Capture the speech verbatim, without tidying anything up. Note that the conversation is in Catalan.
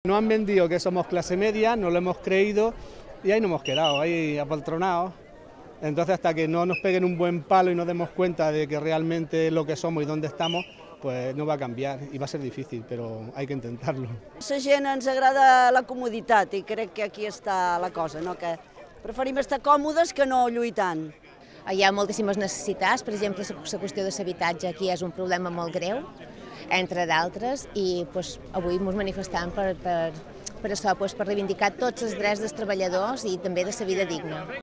Nos han vendido que somos clase media, no lo hemos creído y ahí nos hemos quedado, ahí apoltronados. Entonces, hasta que no nos peguen un buen palo y nos demos cuenta de que realmente es lo que somos y dónde estamos, pues no va a canviar i va ser difícil, però hay que intentarlo. La gent ens agrada la comoditat i crec que aquí està la cosa, no? Que preferim estar còmodes que no lluitant. Hi ha moltíssimes necessitats, per exemple, la qüestió de l'habitatge aquí és un problema molt greu, entre d'altres, i doncs, avui ens manifestem per, per, per això, doncs, per reivindicar tots els drets dels treballadors i també de la vida digna.